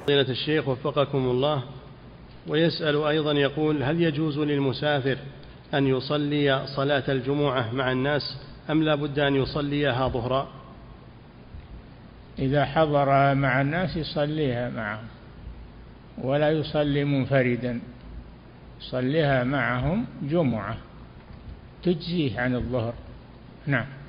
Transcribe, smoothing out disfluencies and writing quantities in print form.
فضيلة الشيخ وفقكم الله، ويسأل أيضا يقول: هل يجوز للمسافر أن يصلي صلاة الجمعة مع الناس أم لا بد أن يصليها ظهرا؟ إذا حضر مع الناس يصليها معهم، ولا يصلي منفردا، يصليها معهم جمعة تجزيه عن الظهر. نعم.